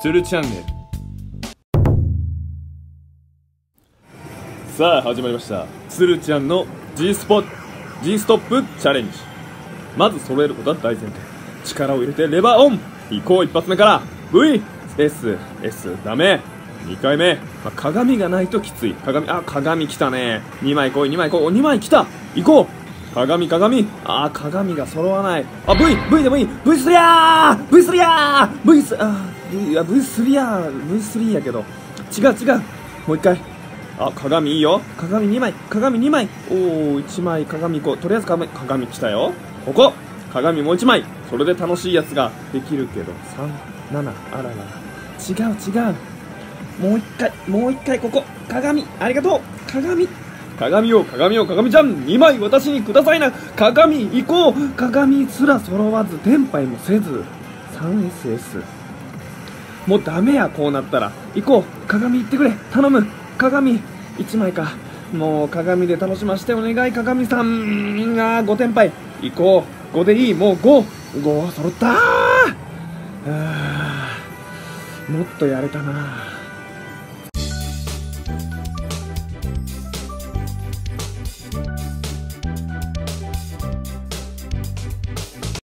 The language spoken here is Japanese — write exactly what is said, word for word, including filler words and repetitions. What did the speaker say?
ツルチャンネル。さあ始まりました、ツルちゃんの G スポ G ストップチャレンジ。まず揃えることは大前提。力を入れてレバーオン。行こう。一発目から V S S ダメ。にかいめ、まあ、鏡がないときつい。鏡、あ、鏡来たね。にまい来い、にまい来い。お、にまい来た。行こう。鏡、鏡。あ、鏡が揃わない。あ、V、V でもいい。ブイスリー やー !ブイスリー やー !V ス、あ、V、あ、ブイスリー やー ブイスリー やけど。違う違う。もう一回。あ、鏡いいよ。鏡にまい。鏡にまい。おー、いちまい鏡こう。とりあえず鏡、鏡来たよ。ここ。鏡もういちまい。それで楽しいやつができるけど。さん、なな、あらら。違う違う。もう一回、もう一回ここ。鏡、ありがとう。鏡。鏡を、鏡を、鏡ちゃん。にまい私にくださいな。鏡、行こう。鏡すら揃わず、テンパイもせず。スリーエスエス。もうダメや、こうなったら。行こう。鏡行ってくれ。頼む。鏡。いちまいか。もう鏡で楽しませてお願い。鏡さん。がごテンパイ。行こう。ごでいい。もうご。ご揃ったー。あーもっとやれたな。